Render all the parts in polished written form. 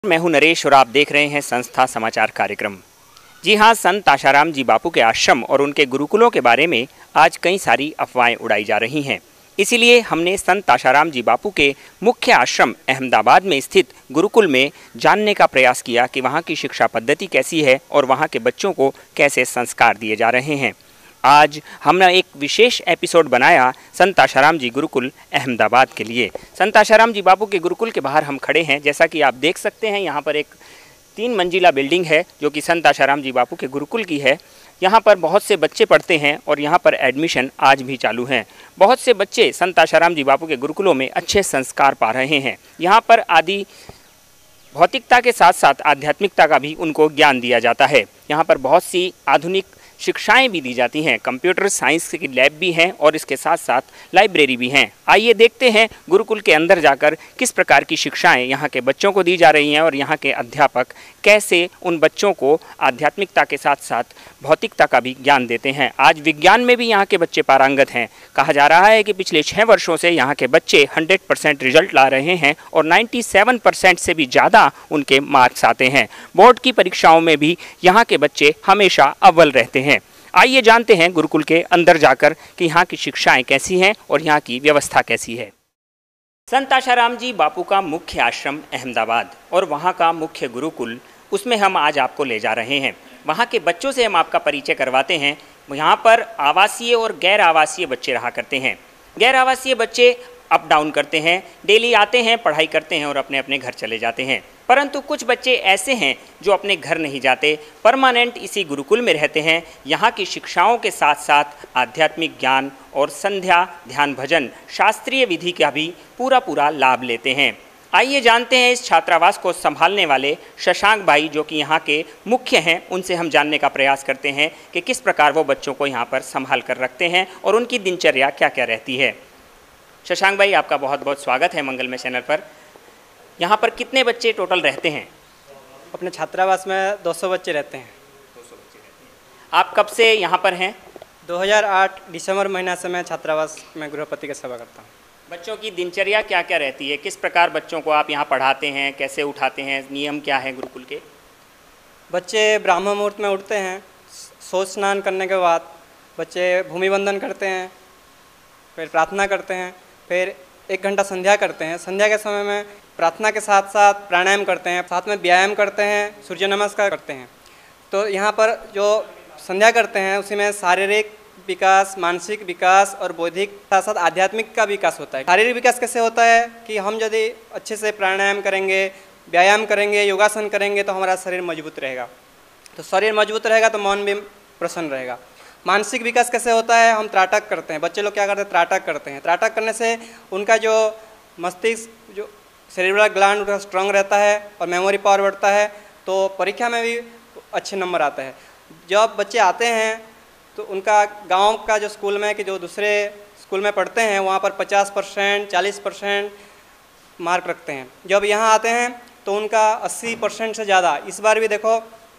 मैं हूं नरेश और आप देख रहे हैं संस्था समाचार कार्यक्रम। जी हां, संत आशाराम जी बापू के आश्रम और उनके गुरुकुलों के बारे में आज कई सारी अफवाहें उड़ाई जा रही हैं। इसीलिए हमने संत आशाराम जी बापू के मुख्य आश्रम अहमदाबाद में स्थित गुरुकुल में जानने का प्रयास किया कि वहां की शिक्षा पद्धति कैसी है और वहां के बच्चों को कैसे संस्कार दिए जा रहे हैं। आज हमने एक विशेष एपिसोड बनाया संत आशाराम जी गुरुकुल अहमदाबाद के लिए। संत आशाराम जी बापू के गुरुकुल के बाहर हम खड़े हैं। जैसा कि आप देख सकते हैं, यहाँ पर एक 3 मंजिला बिल्डिंग है जो कि संत आशाराम जी बापू के गुरुकुल की है। यहाँ पर बहुत से बच्चे पढ़ते हैं और यहाँ पर एडमिशन आज भी चालू हैं। बहुत से बच्चे संत आशाराम जी बापू के गुरुकुलों में अच्छे संस्कार पा रहे हैं। यहाँ पर आदि भौतिकता के साथ साथ आध्यात्मिकता का भी उनको ज्ञान दिया जाता है। यहाँ पर बहुत सी आधुनिक शिक्षाएं भी दी जाती हैं। कंप्यूटर साइंस की लैब भी हैं और इसके साथ साथ लाइब्रेरी भी हैं। आइए देखते हैं गुरुकुल के अंदर जाकर किस प्रकार की शिक्षाएं यहाँ के बच्चों को दी जा रही हैं और यहाँ के अध्यापक कैसे उन बच्चों को आध्यात्मिकता के साथ साथ भौतिकता का भी ज्ञान देते हैं। आज विज्ञान में भी यहाँ के बच्चे पारंगत हैं। कहा जा रहा है कि पिछले 6 वर्षों से यहाँ के बच्चे 100% रिजल्ट ला रहे हैं और 97% से भी ज़्यादा उनके मार्क्स आते हैं। बोर्ड की परीक्षाओं में भी यहाँ के बच्चे हमेशा अव्वल रहते हैं। आइए जानते हैं गुरुकुल के अंदर जाकर कि यहाँ की शिक्षाएं कैसी हैं और यहाँ की व्यवस्था कैसी है। संत आशाराम जी बापू का मुख्य आश्रम अहमदाबाद और वहाँ का मुख्य गुरुकुल, उसमें हम आज आपको ले जा रहे हैं। वहाँ के बच्चों से हम आपका परिचय करवाते हैं। यहाँ पर आवासीय और गैर आवासीय बच्चे रहा करते हैं। गैर आवासीय बच्चे अप डाउन करते हैं, डेली आते हैं, पढ़ाई करते हैं और अपने अपने घर चले जाते हैं। परंतु कुछ बच्चे ऐसे हैं जो अपने घर नहीं जाते, परमानेंट इसी गुरुकुल में रहते हैं। यहाँ की शिक्षाओं के साथ साथ आध्यात्मिक ज्ञान और संध्या, ध्यान, भजन, शास्त्रीय विधि का भी पूरा लाभ लेते हैं। आइए जानते हैं इस छात्रावास को संभालने वाले शशांक भाई, जो कि यहाँ के मुख्य हैं, उनसे हम जानने का प्रयास करते हैं कि किस प्रकार वो बच्चों को यहाँ पर संभाल कर रखते हैं और उनकी दिनचर्या क्या क्या रहती है। शशांक भाई, आपका बहुत बहुत स्वागत है मंगलमय चैनल पर। यहाँ पर कितने बच्चे टोटल रहते हैं? अपने छात्रावास में 200 बच्चे रहते हैं। 200 बच्चे रहते हैं। आप कब से यहाँ पर हैं? 2008 दिसंबर महीना से मैं छात्रावास में गृहपति की सेवा करता हूँ। बच्चों की दिनचर्या क्या क्या रहती है? किस प्रकार बच्चों को आप यहाँ पढ़ाते हैं? कैसे उठाते हैं? नियम क्या है गुरुकुल के? बच्चे ब्राह्म मुहूर्त में उठते हैं। शौच स्नान करने के बाद बच्चे भूमि वंदन करते हैं, फिर प्रार्थना करते हैं, फिर 1 घंटा संध्या करते हैं। संध्या के समय में प्रार्थना के साथ साथ प्राणायाम करते हैं, साथ में व्यायाम करते हैं, सूर्य नमस्कार करते हैं। तो यहाँ पर जो संध्या करते हैं उसी में शारीरिक विकास, मानसिक विकास और बौद्धिक साथ साथ आध्यात्मिक का विकास होता है। शारीरिक विकास कैसे होता है कि हम यदि अच्छे से प्राणायाम करेंगे, व्यायाम करेंगे, योगासन करेंगे तो हमारा शरीर मजबूत रहेगा। तो शरीर मजबूत रहेगा तो मन भी प्रसन्न रहेगा। मानसिक विकास कैसे होता है? हम त्राटक करते हैं। बच्चे लोग क्या करते हैं? त्राटक करते हैं। त्राटक करने से उनका जो मस्तिष्क, जो सेरिब्रल ग्लैंड उनका स्ट्रांग रहता है और मेमोरी पावर बढ़ता है, तो परीक्षा में भी अच्छे नंबर आते हैं। जब बच्चे आते हैं तो उनका गांव का जो स्कूल में कि जो दूसरे स्कूल में पढ़ते हैं वहाँ पर 50%, 40% मार्क रखते हैं। जब यहाँ आते हैं तो उनका 80% से ज़्यादा। इस बार भी देखो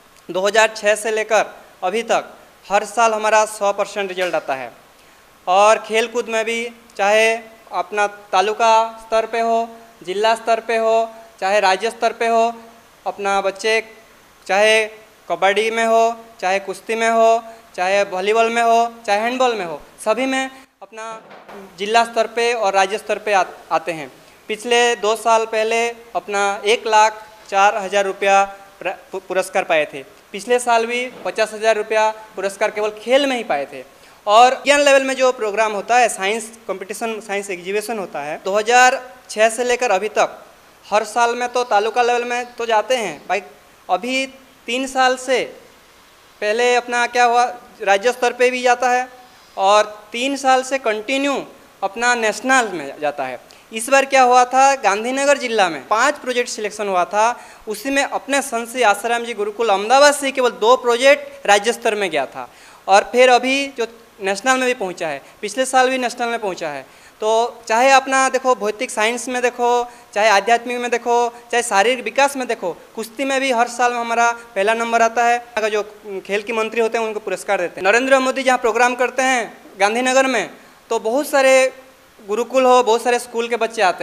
2006 से लेकर अभी तक हर साल हमारा 100% रिजल्ट आता है। और खेल कूद में भी, चाहे अपना तालुका स्तर पे हो, जिला स्तर पे हो, चाहे राज्य स्तर पे हो, अपना बच्चे चाहे कबड्डी में हो, चाहे कुश्ती में हो, चाहे वॉलीबॉल में हो, चाहे हैंडबॉल में हो, सभी में अपना जिला स्तर पे और राज्य स्तर पे आते हैं। पिछले 2 साल पहले अपना 1,04,000 रुपया पुरस्कार पाए थे। पिछले साल भी 50,000 रुपया पुरस्कार केवल खेल में ही पाए थे। और विज्ञान लेवल में जो प्रोग्राम होता है, साइंस कंपटीशन, साइंस एग्जीबिशन होता है, 2006 से लेकर अभी तक हर साल में तो तालुका लेवल में तो जाते हैं भाई। अभी 3 साल से पहले अपना क्या हुआ, राज्य स्तर पे भी जाता है और 3 साल से कंटिन्यू अपना नेशनल में जाता है। इस बार क्या हुआ था, गांधीनगर जिला में 5 प्रोजेक्ट सिलेक्शन हुआ था। उसी में अपने संत श्री आशाराम जी गुरुकुल अहमदाबाद से केवल 2 प्रोजेक्ट राज्य स्तर में गया था और फिर अभी जो नेशनल में भी पहुंचा है। पिछले साल भी नेशनल में पहुंचा है। तो चाहे अपना देखो भौतिक साइंस में देखो, चाहे आध्यात्मिक में देखो, चाहे शारीरिक विकास में देखो, कुश्ती में भी हर साल में हमारा पहला नंबर आता है। अगर जो खेल के मंत्री होते हैं उनको पुरस्कार देते हैं। नरेंद्र मोदी जहाँ प्रोग्राम करते हैं गांधीनगर में, तो बहुत सारे गुरुकुल हो, बहुत सारे स्कूल के बच्चे आते हैं।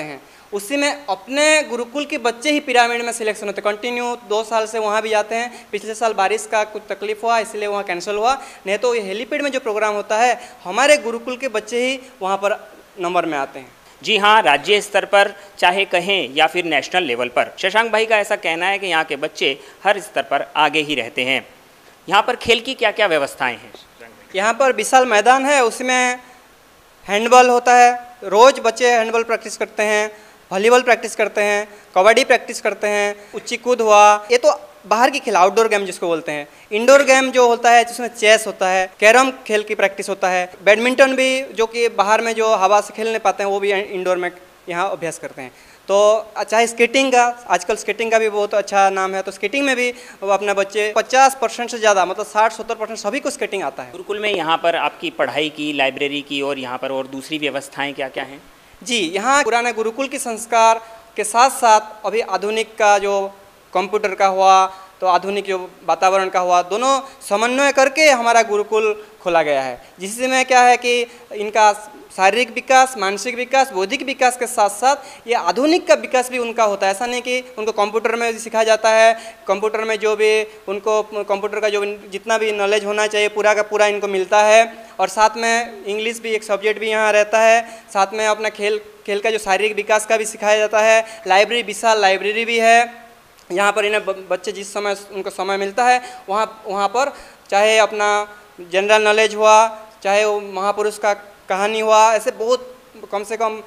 उसी में अपने गुरुकुल के बच्चे ही पिरामिड में सिलेक्शन होते हैं। कंटिन्यू 2 साल से वहाँ भी जाते हैं। पिछले साल बारिश का कुछ तकलीफ हुआ इसलिए वहाँ कैंसिल हुआ, नहीं तो ये हेलीपैड में जो प्रोग्राम होता है हमारे गुरुकुल के बच्चे ही वहाँ पर नंबर में आते हैं। जी हाँ, राज्य स्तर पर चाहे कहें या फिर नेशनल लेवल पर, शशांक भाई का ऐसा कहना है कि यहाँ के बच्चे हर स्तर पर आगे ही रहते हैं। यहाँ पर खेल की क्या क्या व्यवस्थाएं हैं? यहाँ पर विशाल मैदान है, उसमें हैंडबॉल होता है, रोज़ बच्चे हैंडबॉल प्रैक्टिस करते हैं, वॉलीबॉल प्रैक्टिस करते हैं, कबड्डी प्रैक्टिस करते हैं, ऊंची कूद हुआ, ये तो बाहर की खेल आउटडोर गेम जिसको बोलते हैं। इंडोर गेम जो होता है जिसमें चेस होता है, कैरम खेल की प्रैक्टिस होता है, बैडमिंटन भी जो कि बाहर में जो हवा से खेल नहीं पाते हैं वो भी इंडोर में यहाँ अभ्यास करते हैं। तो चाहे स्केटिंग का, आजकल स्केटिंग का भी बहुत अच्छा नाम है, तो स्केटिंग में भी वो अपने बच्चे 50% से ज़्यादा, मतलब 60-70% सभी को स्केटिंग आता है। गुरुकुल में यहाँ पर आपकी पढ़ाई की, लाइब्रेरी की और यहाँ पर और दूसरी व्यवस्थाएं क्या क्या हैं? जी, यहाँ पुराने गुरुकुल के संस्कार के साथ साथ अभी आधुनिक का जो कंप्यूटर का हुआ तो आधुनिक जो वातावरण का हुआ, दोनों समन्वय करके हमारा गुरुकुल खोला गया है, जिसमें क्या है कि इनका शारीरिक विकास, मानसिक विकास, बौद्धिक विकास के साथ साथ ये आधुनिक का विकास भी उनका होता है। ऐसा नहीं कि उनको कंप्यूटर में सिखाया जाता है, कंप्यूटर में जो भी उनको कंप्यूटर का जो जितना भी नॉलेज होना चाहिए पूरा का पूरा इनको मिलता है, और साथ में इंग्लिश भी एक सब्जेक्ट भी यहाँ रहता है, साथ में अपना खेल का जो शारीरिक विकास का भी सिखाया जाता है। लाइब्रेरी, विशाल लाइब्रेरी भी है यहाँ पर। इन्हें बच्चे जिस समय उनको समय मिलता है वहाँ पर चाहे अपना जनरल नॉलेज हुआ, चाहे वो महापुरुष का कहानी हुआ, ऐसे बहुत कम से कम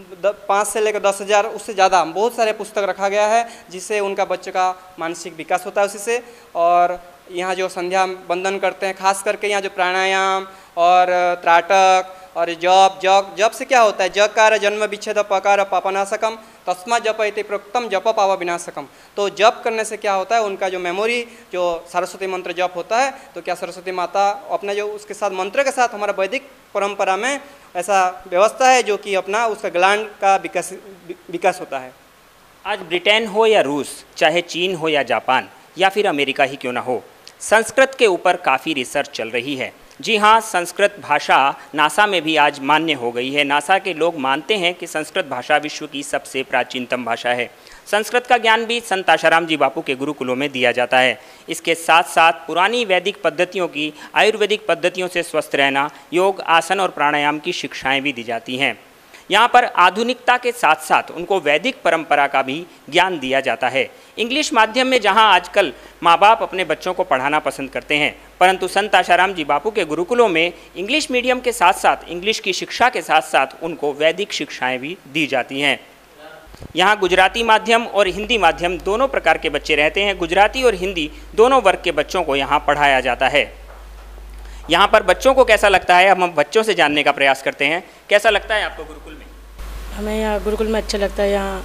5 से लेकर 10,000 उससे ज़्यादा बहुत सारे पुस्तक रखा गया है, जिससे उनका बच्चे का मानसिक विकास होता है उसी से। और यहाँ जो संध्या वंदन करते हैं, खास करके यहाँ जो प्राणायाम और त्राटक और जप से क्या होता है, जकार जन्म विच्छेद पकार पापनाशकम तस्मा जप इति प्रोक्तम जप पाव विनाशकम। तो जप करने से क्या होता है, उनका जो मेमोरी, जो सरस्वती मंत्र जप होता है, तो क्या सरस्वती माता अपने जो उसके साथ मंत्र के साथ हमारा वैदिक परंपरा में ऐसा व्यवस्था है जो कि अपना उसका ग्लैंड का विकास होता है। आज ब्रिटेन हो या रूस, चाहे चीन हो या जापान या फिर अमेरिका ही क्यों ना हो, संस्कृत के ऊपर काफ़ी रिसर्च चल रही है। जी हाँ, संस्कृत भाषा नासा में भी आज मान्य हो गई है। नासा के लोग मानते हैं कि संस्कृत भाषा विश्व की सबसे प्राचीनतम भाषा है। संस्कृत का ज्ञान भी संत आशाराम जी बापू के गुरुकुलों में दिया जाता है। इसके साथ साथ पुरानी वैदिक पद्धतियों की आयुर्वेदिक पद्धतियों से स्वस्थ रहना, योग, आसन और प्राणायाम की शिक्षाएं भी दी जाती हैं। यहाँ पर आधुनिकता के साथ साथ उनको वैदिक परंपरा का भी ज्ञान दिया जाता है। इंग्लिश माध्यम में जहाँ आजकल माँ बाप अपने बच्चों को पढ़ाना पसंद करते हैं, परंतु संत आशाराम जी बापू के गुरुकुलों में इंग्लिश मीडियम के साथ साथ इंग्लिश की शिक्षा के साथ साथ उनको वैदिक शिक्षाएं भी दी जाती हैं। यहाँ गुजराती माध्यम और हिंदी माध्यम दोनों प्रकार के बच्चे रहते हैं। गुजराती और हिंदी दोनों वर्ग के बच्चों को यहाँ पढ़ाया जाता है। यहाँ पर बच्चों को कैसा लगता है, हम बच्चों से जानने का प्रयास करते हैं। कैसा लगता है आपको गुरुकुल में? हमें यहाँ गुरुकुल में अच्छा लगता है। यहाँ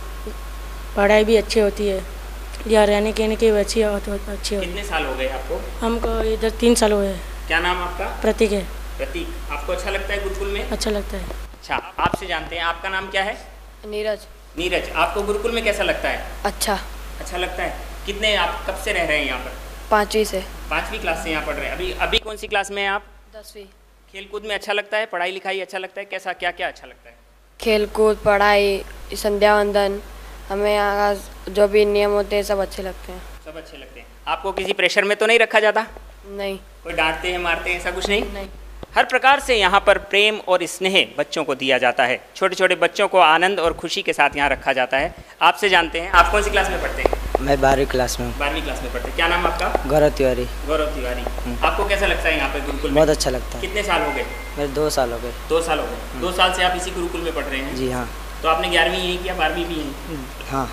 पढ़ाई भी अच्छी होती है, यहाँ रहने कहने की अच्छी होती है। कितने साल हो गए आपको? हमको इधर 3 साल हुए। क्या नाम आपका? प्रतीक है। प्रतीक, आपको अच्छा लगता है गुरुकुल में? अच्छा लगता है। अच्छा, आपसे जानते हैं, आपका नाम क्या है? नीरज। नीरज, आपको गुरुकुल में कैसा लगता है? अच्छा लगता है। कितने, आप कब से रह रहे हैं यहाँ पर? 5वीं से। 5वीं क्लास से यहाँ पढ़ रहे हैं। अभी कौन सी क्लास में हैं आप? 10वीं। खेलकूद में अच्छा लगता है, पढ़ाई लिखाई अच्छा लगता है, कैसा क्या क्या अच्छा लगता है? खेलकूद, पढ़ाई, संध्या वंदन, हमें यहाँ जो भी नियम होते हैं सब अच्छे लगते हैं। सब अच्छे लगते हैं। आपको किसी प्रेशर में तो नहीं रखा जाता? नहीं। कोई डांटते हैं, मारते हैं, ऐसा कुछ नहीं? नहीं। हर प्रकार से यहाँ पर प्रेम और स्नेह बच्चों को दिया जाता है। छोटे छोटे बच्चों को आनंद और खुशी के साथ यहाँ रखा जाता है। आपसे जानते हैं, आप कौन सी क्लास में पढ़ते हैं? मैं 12वीं क्लास में हूँ। 12वीं क्लास में पढ़ते हैं। क्या नाम आपका? गौरव तिवारी। गौरव तिवारी। आपको कैसा लगता है यहाँ पे गुरुकुल में? बहुत अच्छा लगता है। कितने साल हो गए? मेरे 2 साल हो गए। 2 साल हो गए। 2 साल से आप इसी गुरुकुल में पढ़ रहे हैं? जी हाँ। तो आपने 11वीं यहीं किया, 12वीं भी यहीं? हाँ।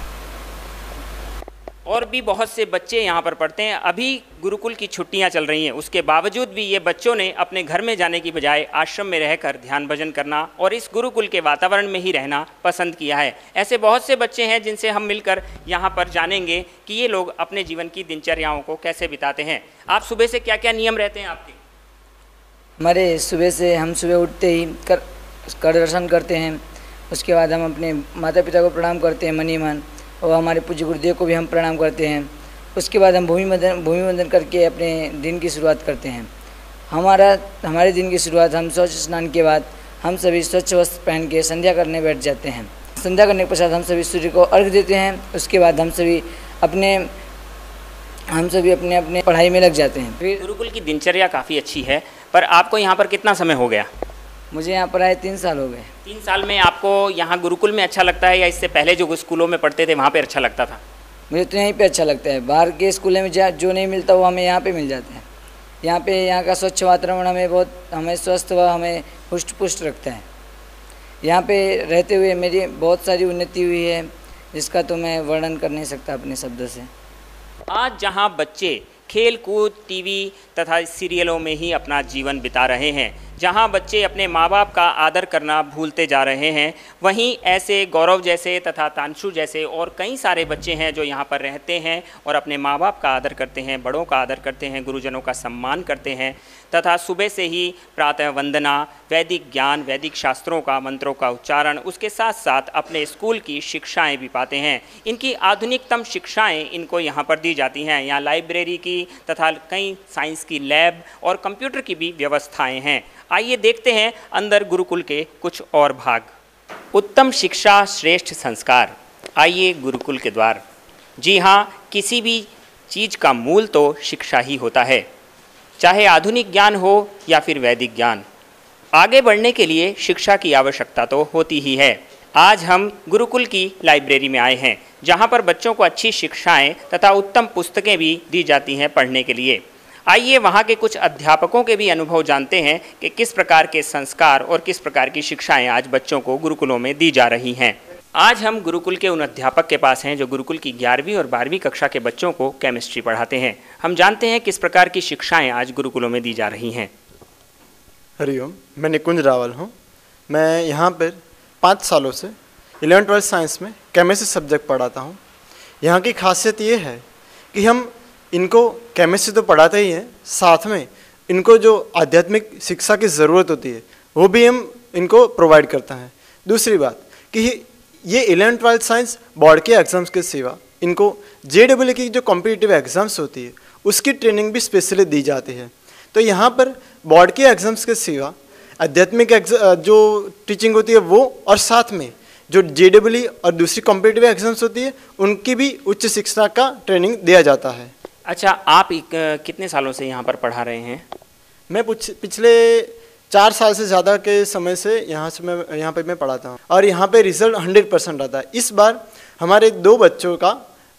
और भी बहुत से बच्चे यहाँ पर पढ़ते हैं। अभी गुरुकुल की छुट्टियाँ चल रही हैं, उसके बावजूद भी ये बच्चों ने अपने घर में जाने की बजाय आश्रम में रहकर ध्यान भजन करना और इस गुरुकुल के वातावरण में ही रहना पसंद किया है। ऐसे बहुत से बच्चे हैं जिनसे हम मिलकर यहाँ पर जानेंगे कि ये लोग अपने जीवन की दिनचर्याओं को कैसे बिताते हैं। आप सुबह से क्या क्या नियम रहते हैं आपके? हमारे हम सुबह उठते ही कर दर्शन करते हैं। उसके बाद हम अपने माता पिता को प्रणाम करते हैं मनी मन, और हमारे पूज्य गुरुदेव को भी हम प्रणाम करते हैं। उसके बाद हम भूमि वंदन करके अपने दिन की शुरुआत करते हैं। हमारे दिन की शुरुआत हम स्वच्छ स्नान के बाद हम सभी स्वच्छ वस्त्र पहन के संध्या करने बैठ जाते हैं। संध्या करने के पश्चात हम सभी सूर्य को अर्घ्य देते हैं। उसके बाद हम सभी अपने अपने पढ़ाई में लग जाते हैं। फिर गुरुकुल की दिनचर्या काफ़ी अच्छी है, पर आपको यहाँ पर कितना समय हो गया? मुझे यहाँ पर आए 3 साल हो गए। 3 साल में आपको यहाँ गुरुकुल में अच्छा लगता है या इससे पहले जो स्कूलों में पढ़ते थे वहाँ पे अच्छा लगता था? मुझे तो यहीं पे अच्छा लगता है। बाहर के स्कूलों में जो नहीं मिलता वो हमें यहाँ पे मिल जाता है। यहाँ का स्वच्छ वातावरण हमें स्वस्थ व हमें हुष्ट पुष्ट रखता है। यहाँ पे रहते हुए मेरी बहुत सारी उन्नति हुई है, जिसका तो मैं वर्णन कर नहीं सकता अपने शब्दों से। आज जहाँ बच्चे खेल कूद, टीवी तथा सीरियलों में ही अपना जीवन बिता रहे हैं, जहां बच्चे अपने माँ बाप का आदर करना भूलते जा रहे हैं, वहीं ऐसे गौरव जैसे तथा तांशु जैसे और कई सारे बच्चे हैं जो यहाँ पर रहते हैं और अपने माँ बाप का आदर करते हैं, बड़ों का आदर करते हैं, गुरुजनों का सम्मान करते हैं तथा सुबह से ही प्रातः वंदना, वैदिक ज्ञान, वैदिक शास्त्रों का, मंत्रों का उच्चारण, उसके साथ साथ अपने स्कूल की शिक्षाएं भी पाते हैं। इनकी आधुनिकतम शिक्षाएं इनको यहाँ पर दी जाती हैं। यहाँ लाइब्रेरी की तथा कई साइंस की लैब और कंप्यूटर की भी व्यवस्थाएं हैं। आइए देखते हैं अंदर गुरुकुल के कुछ और भाग। उत्तम शिक्षा, श्रेष्ठ संस्कार, आइए गुरुकुल के द्वार। जी हाँ, किसी भी चीज़ का मूल तो शिक्षा ही होता है, चाहे आधुनिक ज्ञान हो या फिर वैदिक ज्ञान। आगे बढ़ने के लिए शिक्षा की आवश्यकता तो होती ही है। आज हम गुरुकुल की लाइब्रेरी में आए हैं, जहाँ पर बच्चों को अच्छी शिक्षाएं तथा उत्तम पुस्तकें भी दी जाती हैं पढ़ने के लिए। आइए वहाँ के कुछ अध्यापकों के भी अनुभव जानते हैं कि किस प्रकार के संस्कार और किस प्रकार की शिक्षाएं आज बच्चों को गुरुकुलों में दी जा रही हैं। आज हम गुरुकुल के उन अध्यापक के पास हैं जो गुरुकुल की 11वीं और 12वीं कक्षा के बच्चों को केमिस्ट्री पढ़ाते हैं। हम जानते हैं किस प्रकार की शिक्षाएं आज गुरुकुलों में दी जा रही हैं। हरिओम, मैं निकुंज रावल हूँ। मैं यहाँ पर 5 सालों से 11th-12th साइंस में केमिस्ट्री सब्जेक्ट पढ़ाता हूँ। यहाँ की खासियत ये है कि हम इनको केमिस्ट्री तो पढ़ाते ही हैं, साथ में इनको जो आध्यात्मिक शिक्षा की ज़रूरत होती है वो भी हम इनको प्रोवाइड करते हैं। दूसरी बात कि ये 11th-12th साइंस बोर्ड के एग्ज़ाम्स के सिवा इनको JEE की जो कॉम्पिटिटिव एग्ज़ाम्स होती है उसकी ट्रेनिंग भी स्पेशली दी जाती है। तो यहाँ पर बोर्ड के एग्ज़ाम्स के सिवा आध्यात्मिक जो टीचिंग होती है वो, और साथ में जो JEE और दूसरी कॉम्पिटिटिव एग्ज़ाम्स होती है उनकी भी उच्च शिक्षा का ट्रेनिंग दिया जाता है। अच्छा, आप कितने सालों से यहाँ पर पढ़ा रहे हैं? मैं पिछले 4 साल से ज़्यादा के समय से यहाँ पे मैं पढ़ाता हूँ और यहाँ पे रिजल्ट 100% आता है। इस बार हमारे 2 बच्चों का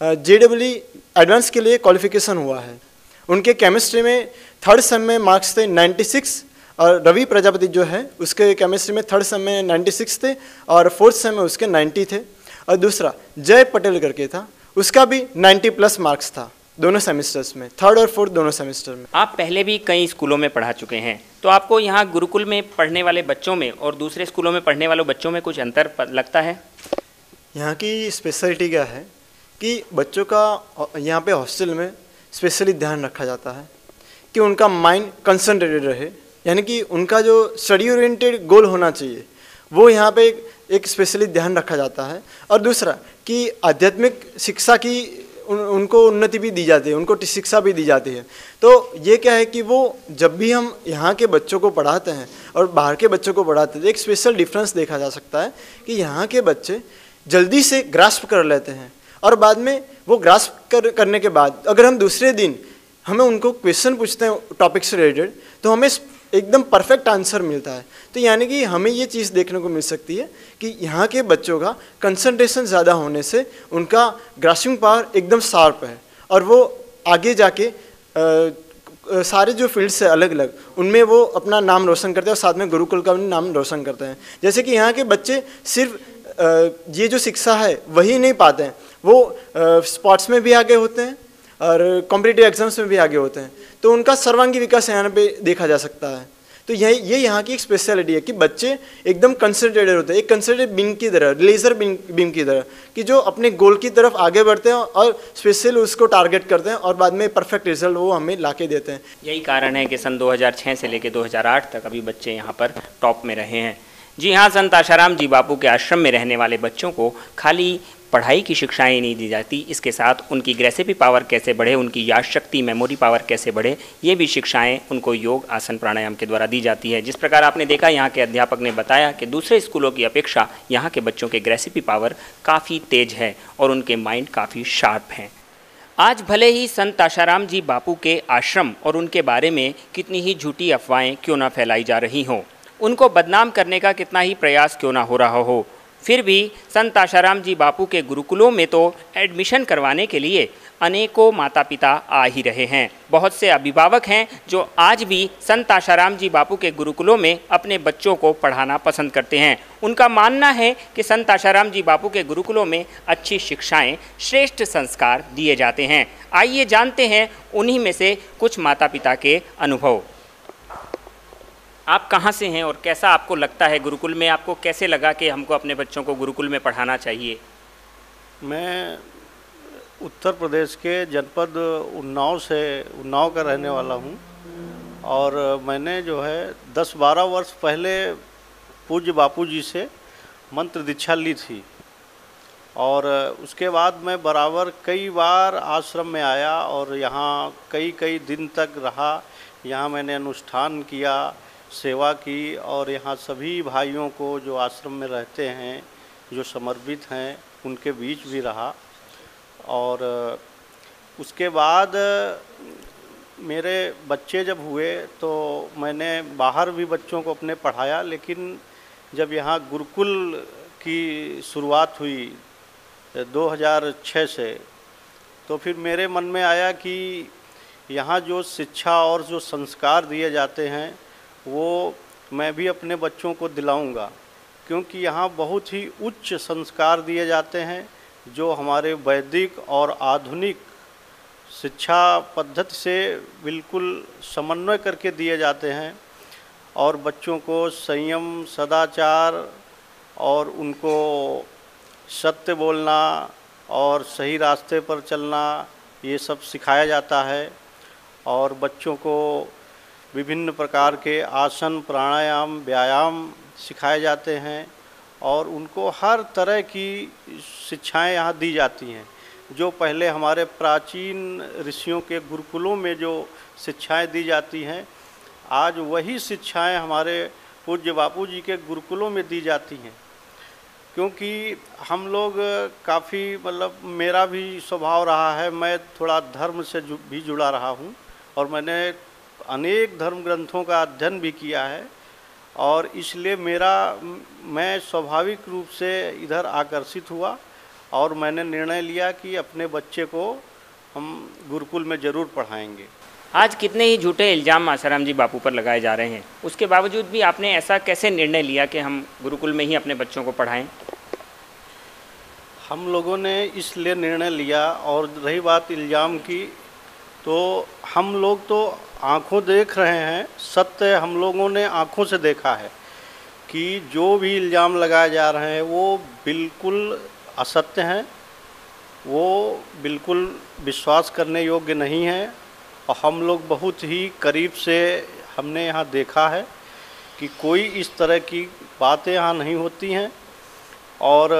JEE एडवांस के लिए क्वालिफिकेशन हुआ है। उनके केमिस्ट्री में 3rd सेम में मार्क्स थे 96 और रवि प्रजापति जो है उसके केमिस्ट्री में 3rd सेम में 96 थे और 4th सेम में उसके 90 थे। और दूसरा जय पटेल करके था, उसका भी 90+ मार्क्स था दोनों सेमेस्टर्स में, 3rd और 4th दोनों सेमेस्टर में। आप पहले भी कई स्कूलों में पढ़ा चुके हैं, तो आपको यहाँ गुरुकुल में पढ़ने वाले बच्चों में और दूसरे स्कूलों में पढ़ने वाले बच्चों में कुछ अंतर लगता है? यहाँ की स्पेशलिटी क्या है कि बच्चों का यहाँ पे हॉस्टल में स्पेशली ध्यान रखा जाता है कि उनका माइंड कंसंट्रेटेड रहे, यानी कि उनका जो स्टडी ओरिएंटेड गोल होना चाहिए वो यहाँ पे एक स्पेशली ध्यान रखा जाता है। और दूसरा कि आध्यात्मिक शिक्षा की उनको उन्नति भी दी जाती है, उनको शिक्षा भी दी जाती है। तो ये क्या है कि वो जब भी हम यहाँ के बच्चों को पढ़ाते हैं और बाहर के बच्चों को पढ़ाते हैं, एक स्पेशल डिफरेंस देखा जा सकता है कि यहाँ के बच्चे जल्दी से ग्रास्प कर लेते हैं और बाद में वो ग्रास्प करने के बाद अगर हम दूसरे दिन हमें उनको क्वेश्चन पूछते हैं टॉपिक से रिलेटेड तो हमें एकदम परफेक्ट आंसर मिलता है। तो यानी कि हमें ये चीज़ देखने को मिल सकती है कि यहाँ के बच्चों का कंसंट्रेशन ज़्यादा होने से उनका ग्रास्पिंग पावर एकदम शार्प है और वो आगे जाके सारे जो फील्ड्स है अलग अलग उनमें वो अपना नाम रोशन करते हैं और साथ में गुरुकुल का भी नाम रोशन करते हैं। जैसे कि यहाँ के बच्चे सिर्फ ये जो शिक्षा है वही नहीं पाते हैं, वो स्पोर्ट्स में भी आगे होते हैं और कॉम्पिटिटिव एग्जाम्स में भी आगे होते हैं, तो उनका सर्वांगी विकास यहाँ पे देखा जा सकता है। तो ये यहाँ की एक स्पेशलिटी है कि बच्चे एकदम कंसंट्रेटेड होते हैं, एक कंसंट्रेटेड बीम की तरह, लेज़र बीम की तरह, कि जो अपने गोल की तरफ आगे बढ़ते हैं और स्पेशली उसको टारगेट करते हैं और बाद में परफेक्ट रिजल्ट वो हमें ला के देते हैं। यही कारण है कि सन 2006 से लेकर 2008 तक अभी बच्चे यहाँ पर टॉप में रहे हैं। जी हाँ, संत आशाराम जी बापू के आश्रम में रहने वाले बच्चों को खाली पढ़ाई की शिक्षाएं नहीं दी जाती, इसके साथ उनकी ग्रेसिपी पावर कैसे बढ़े, उनकी याद शक्ति, मेमोरी पावर कैसे बढ़े, ये भी शिक्षाएं उनको योग, आसन, प्राणायाम के द्वारा दी जाती है। जिस प्रकार आपने देखा यहाँ के अध्यापक ने बताया कि दूसरे स्कूलों की अपेक्षा यहाँ के बच्चों के ग्रेसिपी पावर काफ़ी तेज है और उनके माइंड काफ़ी शार्प हैं। आज भले ही संत आशाराम जी बापू के आश्रम और उनके बारे में कितनी ही झूठी अफवाहें क्यों ना फैलाई जा रही हों, उनको बदनाम करने का कितना ही प्रयास क्यों ना हो रहा हो, फिर भी संत आशाराम जी बापू के गुरुकुलों में तो एडमिशन करवाने के लिए अनेकों माता पिता आ ही रहे हैं। बहुत से अभिभावक हैं जो आज भी संत आशाराम जी बापू के गुरुकुलों में अपने बच्चों को पढ़ाना पसंद करते हैं। उनका मानना है कि संत आशाराम जी बापू के गुरुकुलों में अच्छी शिक्षाएं, श्रेष्ठ संस्कार दिए जाते हैं। आइए जानते हैं उन्हीं में से कुछ माता पिता के अनुभव। आप कहाँ से हैं और कैसा आपको लगता है गुरुकुल में, आपको कैसे लगा कि हमको अपने बच्चों को गुरुकुल में पढ़ाना चाहिए? मैं उत्तर प्रदेश के जनपद उन्नाव का रहने वाला हूँ और मैंने जो है 10-12 वर्ष पहले पूज्य बापू जी से मंत्र दीक्षा ली थी और उसके बाद मैं बराबर कई बार आश्रम में आया और यहाँ कई दिन तक रहा। यहाँ मैंने अनुष्ठान किया, सेवा की और यहाँ सभी भाइयों को जो आश्रम में रहते हैं, जो समर्पित हैं, उनके बीच भी रहा। और उसके बाद मेरे बच्चे जब हुए तो मैंने बाहर भी बच्चों को अपने पढ़ाया, लेकिन जब यहाँ गुरुकुल की शुरुआत हुई 2006 से, तो फिर मेरे मन में आया कि यहाँ जो शिक्षा और जो संस्कार दिए जाते हैं वो मैं भी अपने बच्चों को दिलाऊंगा, क्योंकि यहाँ बहुत ही उच्च संस्कार दिए जाते हैं जो हमारे वैदिक और आधुनिक शिक्षा पद्धति से बिल्कुल समन्वय करके दिए जाते हैं और बच्चों को संयम, सदाचार और उनको सत्य बोलना और सही रास्ते पर चलना, ये सब सिखाया जाता है। और बच्चों को विभिन्न प्रकार के आसन, प्राणायाम, व्यायाम सिखाए जाते हैं और उनको हर तरह की शिक्षाएं यहाँ दी जाती हैं। जो पहले हमारे प्राचीन ऋषियों के गुरुकुलों में जो शिक्षाएं दी जाती हैं, आज वही शिक्षाएं हमारे पूज्य बापू जी के गुरुकुलों में दी जाती हैं। क्योंकि हम लोग काफ़ी मेरा भी स्वभाव रहा है, मैं थोड़ा धर्म से भी जुड़ा रहा हूँ और मैंने अनेक धर्म ग्रंथों का अध्ययन भी किया है और इसलिए मैं स्वाभाविक रूप से इधर आकर्षित हुआ और मैंने निर्णय लिया कि अपने बच्चे को हम गुरुकुल में ज़रूर पढ़ाएंगे। आज कितने ही झूठे इल्ज़ाम आशाराम जी बापू पर लगाए जा रहे हैं, उसके बावजूद भी आपने ऐसा कैसे निर्णय लिया कि हम गुरुकुल में ही अपने बच्चों को पढ़ाएं? हम लोगों ने इसलिए निर्णय लिया, और रही बात इल्ज़ाम की, तो हम लोग तो आँखों देख रहे हैं, सत्य हम लोगों ने आँखों से देखा है कि जो भी इल्ज़ाम लगाए जा रहे हैं वो बिल्कुल असत्य हैं, वो बिल्कुल विश्वास करने योग्य नहीं है। और हम लोग बहुत ही करीब से हमने यहाँ देखा है कि कोई इस तरह की बातें यहाँ नहीं होती हैं। और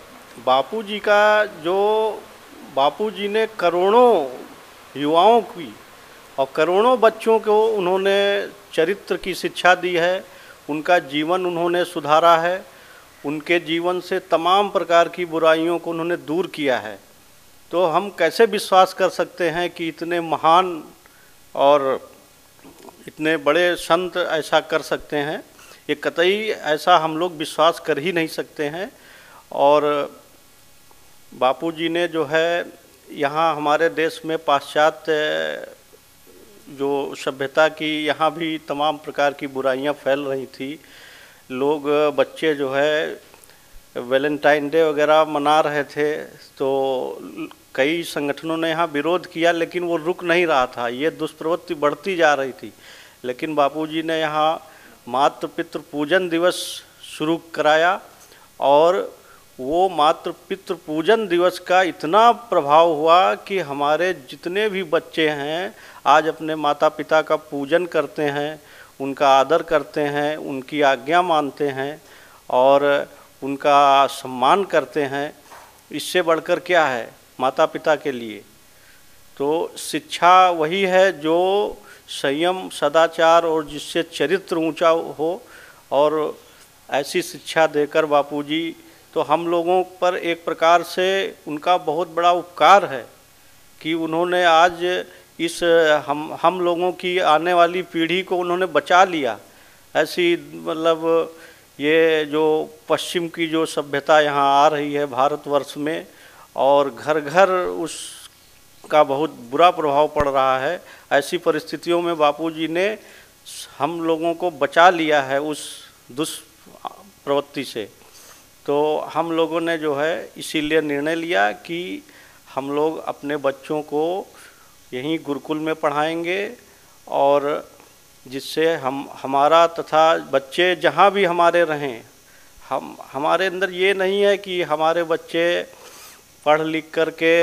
बापू जी ने करोड़ों युवाओं की और करोड़ों बच्चों को उन्होंने चरित्र की शिक्षा दी है, उनका जीवन उन्होंने सुधारा है, उनके जीवन से तमाम प्रकार की बुराइयों को उन्होंने दूर किया है। तो हम कैसे विश्वास कर सकते हैं कि इतने महान और इतने बड़े संत ऐसा कर सकते हैं? ये कतई ऐसा हम लोग विश्वास कर ही नहीं सकते हैं। और बापूजी ने जो है यहाँ हमारे देश में पाश्चात्य जो सभ्यता की, यहाँ भी तमाम प्रकार की बुराइयाँ फैल रही थी। लोग बच्चे जो है वैलेंटाइन डे वगैरह मना रहे थे, तो कई संगठनों ने यहाँ विरोध किया, लेकिन वो रुक नहीं रहा था, ये दुष्प्रवृत्ति बढ़ती जा रही थी। लेकिन बापूजी ने यहाँ मातृ पितृ पूजन दिवस शुरू कराया और वो मातृ पितृ पूजन दिवस का इतना प्रभाव हुआ कि हमारे जितने भी बच्चे हैं आज अपने माता पिता का पूजन करते हैं, उनका आदर करते हैं, उनकी आज्ञा मानते हैं और उनका सम्मान करते हैं। इससे बढ़कर क्या है माता पिता के लिए। तो शिक्षा वही है जो संयम, सदाचार और जिससे चरित्र ऊंचा हो, और ऐसी शिक्षा देकर बापूजी तो हम लोगों पर एक प्रकार से उनका बहुत बड़ा उपकार है कि उन्होंने आज इस हम लोगों की आने वाली पीढ़ी को उन्होंने बचा लिया। ऐसी मतलब ये जो पश्चिम की जो सभ्यता यहाँ आ रही है भारतवर्ष में, और घर घर उसका बहुत बुरा प्रभाव पड़ रहा है, ऐसी परिस्थितियों में बापूजी ने हम लोगों को बचा लिया है उस दुष्प्रवृत्ति से। तो हम लोगों ने जो है इसीलिए निर्णय लिया कि हम लोग अपने बच्चों को यहीं गुरुकुल में पढ़ाएंगे, और जिससे हमारा तथा बच्चे जहाँ भी हमारे रहें, हमारे अंदर ये नहीं है कि हमारे बच्चे पढ़ लिख कर के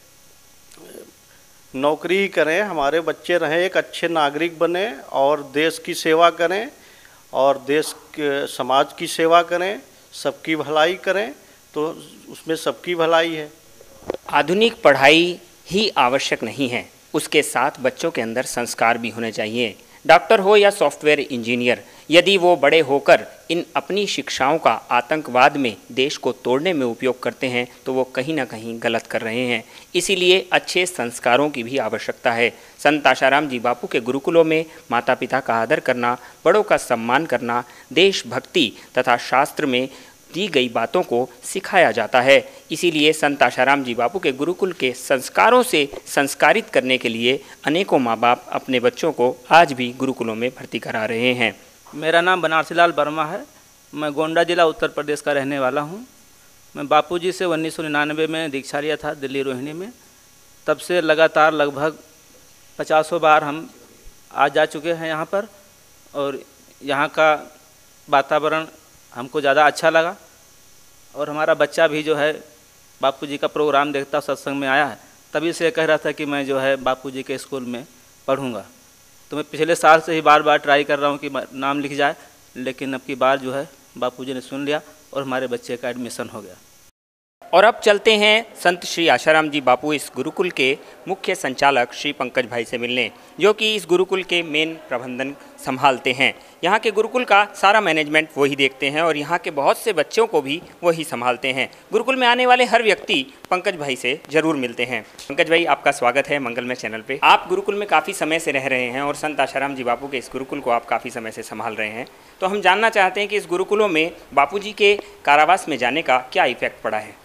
नौकरी ही करें, हमारे बच्चे रहें एक अच्छे नागरिक बने और देश की सेवा करें, और देश के समाज की सेवा करें, सबकी भलाई करें, तो उसमें सबकी भलाई है। आधुनिक पढ़ाई ही आवश्यक नहीं है, उसके साथ बच्चों के अंदर संस्कार भी होने चाहिए। डॉक्टर हो या सॉफ्टवेयर इंजीनियर, यदि वो बड़े होकर इन अपनी शिक्षाओं का आतंकवाद में देश को तोड़ने में उपयोग करते हैं तो वो कहीं ना कहीं गलत कर रहे हैं। इसीलिए अच्छे संस्कारों की भी आवश्यकता है। संत आशाराम जी बापू के गुरुकुलों में माता पिता का आदर करना, बड़ों का सम्मान करना, देशभक्ति तथा शास्त्र में दी गई बातों को सिखाया जाता है। इसीलिए संत आशाराम जी बापू के गुरुकुल के संस्कारों से संस्कारित करने के लिए अनेकों माँ बाप अपने बच्चों को आज भी गुरुकुलों में भर्ती करा रहे हैं। मेरा नाम बनारसी लाल वर्मा है। मैं गोंडा जिला उत्तर प्रदेश का रहने वाला हूँ। मैं बापूजी से 1999 में दीक्षा लिया था दिल्ली रोहिणी में। तब से लगातार लगभग 50 बार हम आ जा चुके हैं यहाँ पर, और यहाँ का वातावरण हमको ज़्यादा अच्छा लगा। और हमारा बच्चा भी जो है बापूजी का प्रोग्राम देखता सत्संग में आया है, तभी से कह रहा था कि मैं जो है बापूजी के स्कूल में पढ़ूँगा। तो मैं पिछले साल से ही बार बार ट्राई कर रहा हूँ कि नाम लिख जाए, लेकिन अब की बार जो है बापूजी ने सुन लिया और हमारे बच्चे का एडमिशन हो गया। और अब चलते हैं संत श्री आशाराम जी बापू इस गुरुकुल के मुख्य संचालक श्री पंकज भाई से मिलने, जो कि इस गुरुकुल के मेन प्रबंधन संभालते हैं। यहाँ के गुरुकुल का सारा मैनेजमेंट वही देखते हैं और यहाँ के बहुत से बच्चों को भी वही संभालते हैं। गुरुकुल में आने वाले हर व्यक्ति पंकज भाई से जरूर मिलते हैं। पंकज भाई, आपका स्वागत है मंगलमय चैनल पे। आप गुरुकुल में काफ़ी समय से रह रहे हैं और संत आशाराम जी बापू के इस गुरुकुल को आप काफ़ी समय से संभाल रहे हैं, तो हम जानना चाहते हैं कि इस गुरुकुलों में बापूजी के कारावास में जाने का क्या इफेक्ट पड़ा है।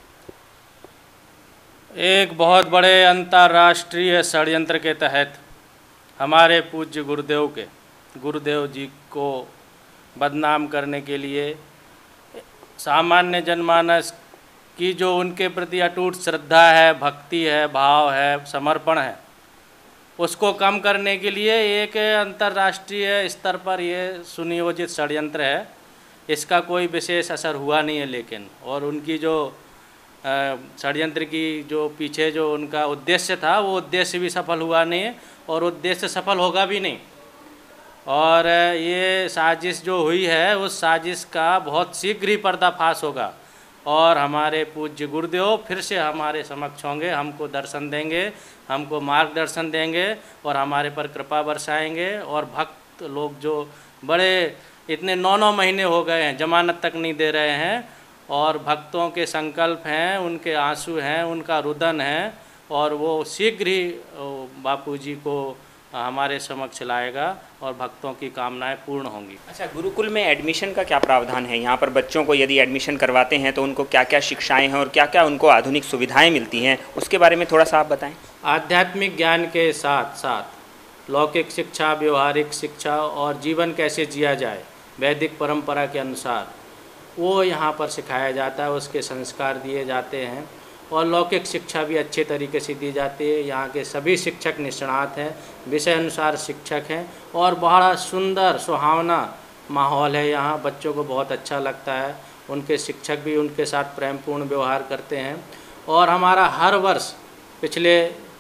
एक बहुत बड़े अंतर्राष्ट्रीय षड्यंत्र के तहत हमारे पूज्य गुरुदेव जी को बदनाम करने के लिए सामान्य जनमानस की जो उनके प्रति अटूट श्रद्धा है, भक्ति है, भाव है, समर्पण है, उसको कम करने के लिए एक अंतर्राष्ट्रीय स्तर पर ये सुनियोजित षड्यंत्र है। इसका कोई विशेष असर हुआ नहीं है, लेकिन और उनकी जो षड्यंत्र की जो पीछे जो उनका उद्देश्य था वो उद्देश्य भी सफल हुआ नहीं है और उद्देश्य सफल होगा भी नहीं। और ये साजिश जो हुई है उस साजिश का बहुत शीघ्र ही पर्दाफाश होगा और हमारे पूज्य गुरुदेव फिर से हमारे समक्ष होंगे, हमको दर्शन देंगे, हमको मार्गदर्शन देंगे और हमारे पर कृपा बरसाएंगे। और भक्त लोग जो बड़े इतने 9 महीने हो गए हैं, जमानत तक नहीं दे रहे हैं, और भक्तों के संकल्प हैं, उनके आंसू हैं, उनका रुदन है, और वो शीघ्र ही बापूजी को हमारे समक्ष लाएगा और भक्तों की कामनाएं पूर्ण होंगी। अच्छा, गुरुकुल में एडमिशन का क्या प्रावधान है? यहाँ पर बच्चों को यदि एडमिशन करवाते हैं तो उनको क्या क्या शिक्षाएं हैं और क्या क्या उनको आधुनिक सुविधाएं मिलती हैं, उसके बारे में थोड़ा सा आप बताएं। आध्यात्मिक ज्ञान के साथ साथ लौकिक शिक्षा, व्यवहारिक शिक्षा और जीवन कैसे जिया जाए वैदिक परंपरा के अनुसार वो यहाँ पर सिखाया जाता है, उसके संस्कार दिए जाते हैं और लौकिक शिक्षा भी अच्छे तरीके से दी जाती है। यहाँ के सभी शिक्षक निष्णात हैं, विषय अनुसार शिक्षक हैं और बड़ा सुंदर सुहावना माहौल है यहाँ, बच्चों को बहुत अच्छा लगता है। उनके शिक्षक भी उनके साथ प्रेमपूर्ण व्यवहार करते हैं। और हमारा हर वर्ष पिछले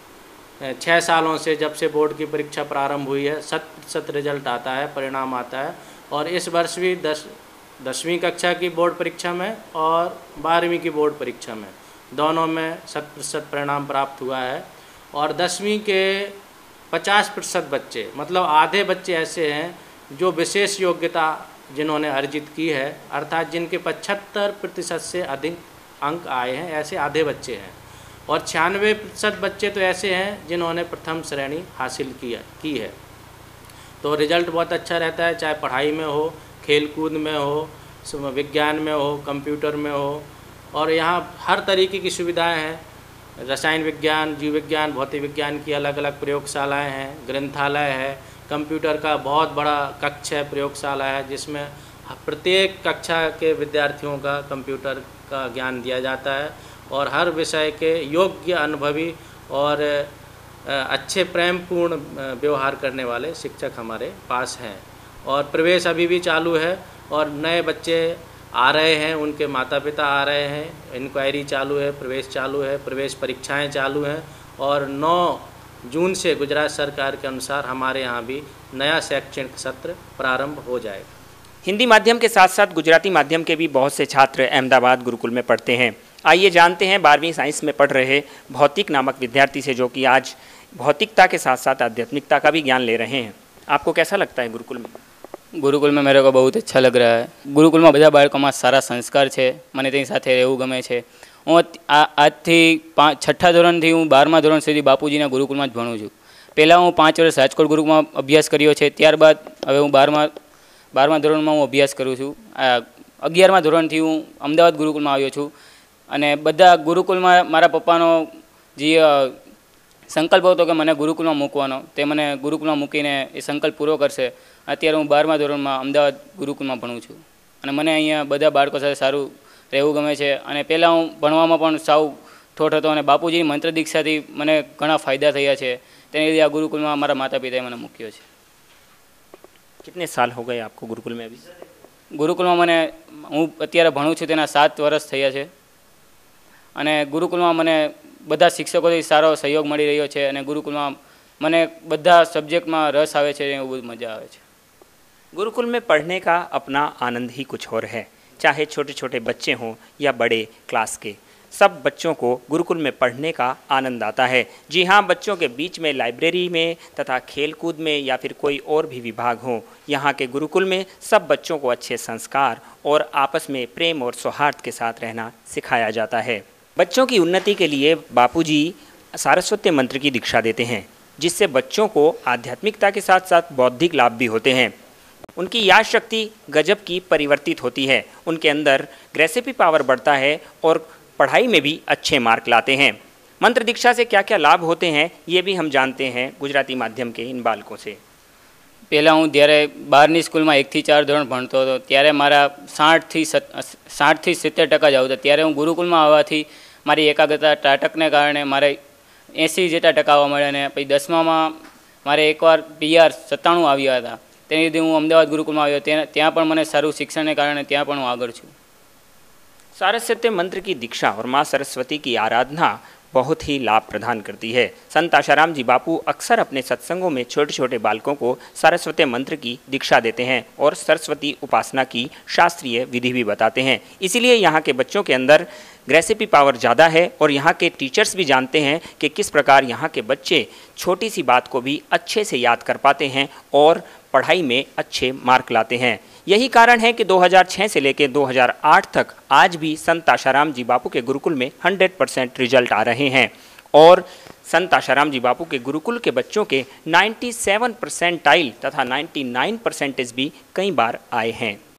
6 सालों से जब से बोर्ड की परीक्षा प्रारंभ हुई है 100% रिजल्ट आता है, परिणाम आता है। और इस वर्ष भी 10वीं कक्षा की बोर्ड परीक्षा में और 12वीं की बोर्ड परीक्षा में दोनों में 100% परिणाम प्राप्त हुआ है। और 10वीं के 50% बच्चे, मतलब आधे बच्चे ऐसे हैं जो विशेष योग्यता जिन्होंने अर्जित की है, अर्थात जिनके 75% से अधिक अंक आए हैं, ऐसे आधे बच्चे हैं। और 96% बच्चे तो ऐसे हैं जिन्होंने प्रथम श्रेणी हासिल की है। तो रिजल्ट बहुत अच्छा रहता है, चाहे पढ़ाई में हो, खेलकूद में हो, विज्ञान में हो, कंप्यूटर में हो। और यहाँ हर तरीके की सुविधाएं हैं। रसायन विज्ञान, जीव विज्ञान, भौतिक विज्ञान की अलग अलग प्रयोगशालाएं हैं, ग्रंथालय है, कंप्यूटर का बहुत बड़ा कक्ष है, प्रयोगशाला है, जिसमें प्रत्येक कक्षा के विद्यार्थियों का कंप्यूटर का ज्ञान दिया जाता है। और हर विषय के योग्य, अनुभवी और अच्छे प्रेमपूर्ण व्यवहार करने वाले शिक्षक हमारे पास हैं। और प्रवेश अभी भी चालू है और नए बच्चे आ रहे हैं, उनके माता पिता आ रहे हैं, इंक्वायरी चालू है, प्रवेश चालू है, प्रवेश परीक्षाएं चालू हैं। और 9 जून से गुजरात सरकार के अनुसार हमारे यहाँ भी नया शैक्षणिक सत्र प्रारंभ हो जाएगा। हिंदी माध्यम के साथ साथ गुजराती माध्यम के भी बहुत से छात्र अहमदाबाद गुरुकुल में पढ़ते हैं। आइए जानते हैं 12वीं साइंस में पढ़ रहे भौतिक नामक विद्यार्थी से, जो कि आज भौतिकता के साथ साथ आध्यात्मिकता का भी ज्ञान ले रहे हैं। आपको कैसा लगता है गुरुकुल में? गुरुकुल में मेरे को बहुत अच्छा लग रहा है। गुरुकुल में બધા બાળકોમાં સારા સંસ્કાર છે, મને તેની સાથે રહેવું ગમે છે। હું આજથી 6ઠા ધોરણથી હું 12મા ધોરણ સુધી બાપુજીના ગુરુકુલમાં જ ભણું છું। પહેલાં હું 5 વર્ષ રાજકોટ ગુરુકુલમાં અભ્યાસ કર્યો છે, ત્યારબાદ હવે હું 12મા ધોરણમાં હું અભ્યાસ કરું છું। 11મા ધોરણથી હું અમદાવાદ ગુરુકુલમાં આવ્યો છું। અને બધા ગુરુકુલમાં મારા પપ્પાનો જે સંકલ્પ હતો કે મને ગુરુકુલમાં મૂકવાનો, તે મને ગુરુકુલમાં મૂકીને એ સંકલ્પ પૂરો કરશે। અત્યારે હું 12મા ધોરણમાં અમદાવાદ ગુરુકુલમાં ભણું છું અને મને અહીંયા બધા બાળકો સાથે સારું રહેવું ગમે છે। અને પહેલાં હું ભણવામાં પણ સાવ ઠોઠ હતો અને બાપુજીની મંત્ર દીક્ષાથી મને ઘણા ફાયદા થયા છે। તેના લીધે આ ગુરુકુલમાં મારા માતા પિતાએ મને મૂક્યો છે। कितने साल हो गए आपको गुरुकुल में? अभी ગુરુકુલમાં મને હું અત્યારે ભણું છું તેના 7 વર્ષ થયા છે અને ગુરુકુલમાં મને બધા શિક્ષકોથી સારો સહયોગ મળી રહ્યો છે અને ગુરુકુલમાં મને બધા સબ્જેક્ટમાં રસ આવે છે, એવું બધું મજા આવે છે। गुरुकुल में पढ़ने का अपना आनंद ही कुछ और है। चाहे छोटे छोटे बच्चे हों या बड़े क्लास के, सब बच्चों को गुरुकुल में पढ़ने का आनंद आता है। जी हाँ, बच्चों के बीच में लाइब्रेरी में तथा खेलकूद में या फिर कोई और भी विभाग हो, यहाँ के गुरुकुल में सब बच्चों को अच्छे संस्कार और आपस में प्रेम और सौहार्द के साथ रहना सिखाया जाता है। बच्चों की उन्नति के लिए बापूजी सारस्वत मंत्र की दीक्षा देते हैं, जिससे बच्चों को आध्यात्मिकता के साथ साथ बौद्धिक लाभ भी होते हैं। उनकी याद शक्ति गजब की परिवर्तित होती है, उनके अंदर ग्रेसिपी पावर बढ़ता है और पढ़ाई में भी अच्छे मार्क लाते हैं। मंत्र दीक्षा से क्या क्या लाभ होते हैं ये भी हम जानते हैं गुजराती माध्यम के इन बालकों से। પહેલાં હું જ્યારે 12ની સ્કૂલમાં 1 થી 4 ધોરણ ભણતો હતો ત્યારે મારા 60 થી 70% જ આવતા। ત્યારે હું ગુરુકુલમાં આવવાથી મારી એકાગ્રતા ત્રાટકને કારણે મારે 80 જેટલા ટકા આવવા મળ્યા અને પછી 10મામાં મારે એકવાર PR 97 આવ્યા હતા। તેની લીધે હું અમદાવાદ ગુરુકુલમાં આવ્યો, ત્યાં પણ મને સારું શિક્ષણને કારણે ત્યાં પણ હું આગળ છું। सारस्वत मंत्र की दीक्षा और माँ सरस्वती की आराधना बहुत ही लाभ प्रदान करती है। संत आशाराम जी बापू अक्सर अपने सत्संगों में छोटे छोटे बालकों को सारस्वत मंत्र की दीक्षा देते हैं और सरस्वती उपासना की शास्त्रीय विधि भी बताते हैं। इसीलिए यहाँ के बच्चों के अंदर ग्रेसिपी पावर ज़्यादा है और यहाँ के टीचर्स भी जानते हैं कि किस प्रकार यहाँ के बच्चे छोटी सी बात को भी अच्छे से याद कर पाते हैं और पढ़ाई में अच्छे मार्क लाते हैं। यही कारण है कि 2006 से लेकर 2008 तक आज भी संत आशाराम जी बापू के गुरुकुल में 100% रिजल्ट आ रहे हैं और संत आशाराम जी बापू के गुरुकुल के बच्चों के 97% तथा 99% भी कई बार आए हैं।